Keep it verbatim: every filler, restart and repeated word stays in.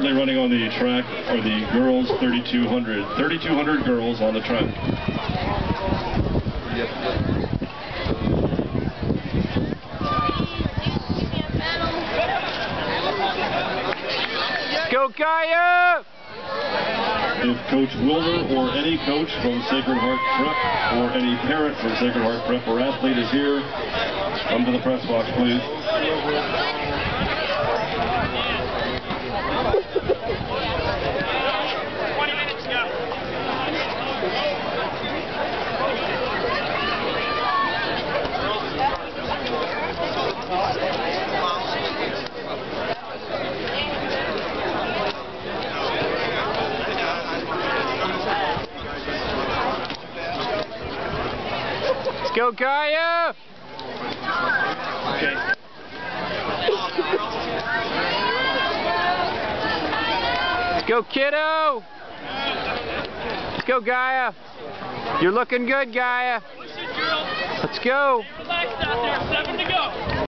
Currently running on the track are the girls thirty-two hundred. thirty-two hundred girls on the track. Go Gaia! If Coach Wilder or any coach from Sacred Heart Prep or any parent from Sacred Heart Prep or athlete is here, come to the press box, please. twenty minutes ago. Go Gaia! Okay. Go kiddo! Let's go Gaia! You're looking good, Gaia! Let's go! Relax out there, seven to go.